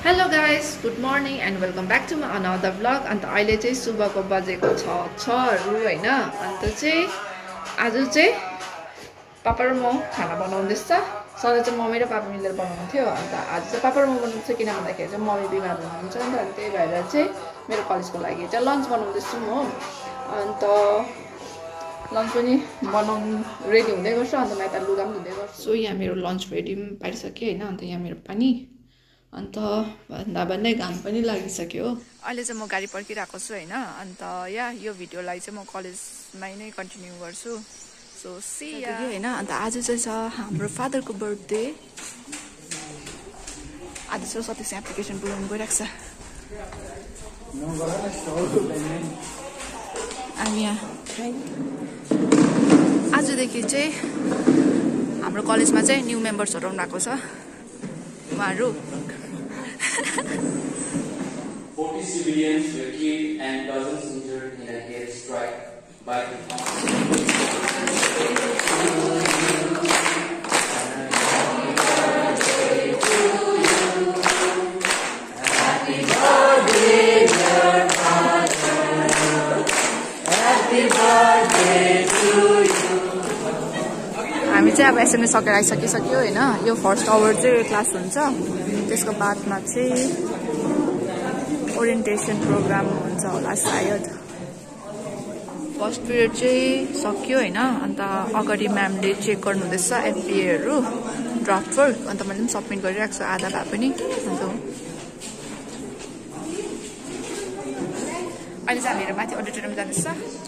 Hello guys, good morning and welcome back to my another vlog. अन्त अहिले चाहिँ सुबहको बजेको 6:06 होइन। अन्त चाहिँ आज चाहिँ पापा र म खाना बनाउँदैछ। सधैँ चाहिँ मम्मी र पापा मिलेर बनाउँथ्यो। अन्त आज चाहिँ पापा र म बनाउँछ किन भन्दाखेरि चाहिँ मम्मी बिमार हुनुहुन्छ नि त। त्यही भएर चाहिँ मेरो कलेजको लागि चाहिँ लन्च बनाउँदैछु म। अन्त लन्च पनि बनाउनु रेडी हुँदै गर्छ। अन्त म यता लुगा पनि धुँदै गर्छु। सो यहाँ मेरो लन्च रेडी पनि पारिसकेँ होइन। अन्त यहाँ मेरो पानी, अन्त भन्दा भन्दै घाम पनि लागिसक्यो। अहिले चाहिँ म गाडी पर्खिरहेको छु होइन। अन्त यो भिडियोलाई चाहिँ म कलेजमै नै कन्टिन्यू गर्छु। सो सी या होइन। अन्त आज चाहिँ छ हाम्रो फादरको बर्थडे। आज चाहिँ सतीश एप्लिकेसन पुऱ्याउनु गइरहेको छ। अनि यहाँ आजदेखि चाहिँ हाम्रो कलेजमा चाहिँ न्यू मेम्बर्सहरू आउनुभएको छ। उहाँहरू 40 civilians were killed and dozens injured in a air strike by the हामी चाहिँ अब एसएमएस सकेर आइसकिसक्यो होइन। यो फर्स्ट आवर चाहिँ क्लास हुन्छ। त्यसको बादमा चाहिँ ओरिएन्टेसन प्रोग्राम हुन्छ होला सायद। फर्स्ट पिरियड चाहिँ सक्यो होइन। अन्त अगाडि म्यामले चेक गर्नुहुँदैछ एफपिएहरू ड्राफ्ट वर्क। अन्त मैले पनि सबमिट गरिरहेको छु आधा भए पनि। अन्त अहिले चाहिँ हामीहरू माथि अडिटोरियम जाँदैछ।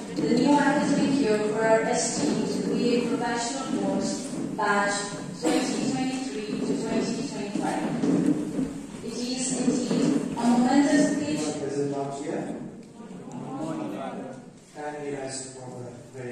Batch 2023 to 2025. It is indeed a momentous occasion. President Box here. And he has proper very.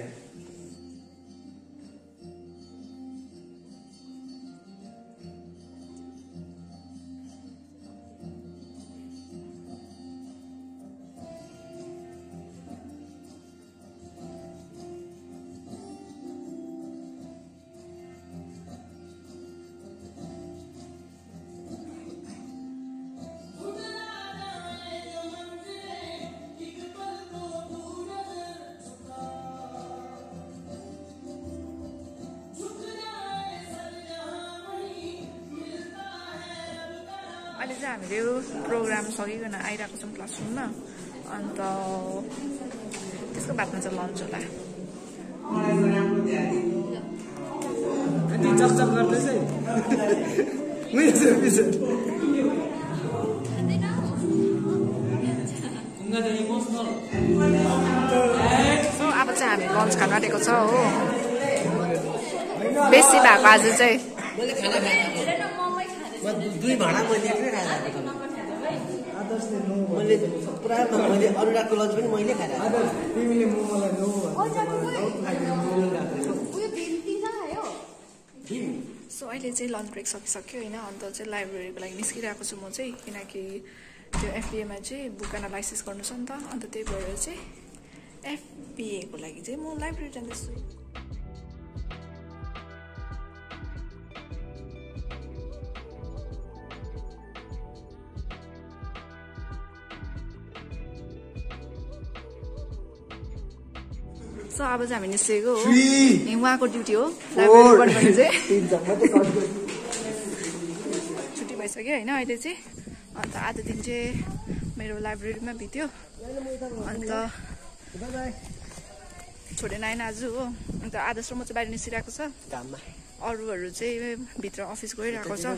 अहिले चाहिँ हामीले प्रोग्राम सकिकन आइरहेको छौँ क्लासरुममा। अन्त त्यसको बादमा चाहिँ लन्च होला। सो अब चाहिँ हामी लन्च खान आँटेको छ हो। बेसी भएको आज चाहिँ दुई भाँडा मैले एक्लै खाएर मैले पुरा मैले अरूको लन्च पनि मैले खाएर सो अहिले चाहिँ लन्च ब्रेक सकिसक्यो होइन। अन्त चाहिँ लाइब्रेरीको लागि निस्किरहेको छु म चाहिँ, किनकि त्यो एफबिएमा चाहिँ बुक एनालाइसिस गर्नु छ नि त। अन्त त्यही भएर चाहिँ एफबिएको लागि चाहिँ म लाइब्रेरी जाँदैछु। सो अब चाहिँ हामी निस्केको हो। उहाँको ड्युटी हो लाइब्रेरी पढ्नु चाहिँ। छुट्टी भइसक्यो होइन अहिले चाहिँ। अन्त आधा दिन चाहिँ मेरो लाइब्रेरीमा बित्यो। अन्त छोडेन आएन आज हो। अन्त आधा जस्तो म चाहिँ बाहिर निस्किरहेको छ। अरूहरू चाहिँ भित्र अफिस गइरहेको छ।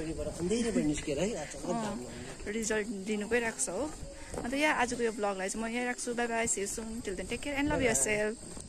रिजल्ट दिनु गइरहेको छ हो। अन्त आजको यो ब्लगलाई चाहिँ म यहाँ राख्छु। Bye bye, see you soon, till then take care and love yourself.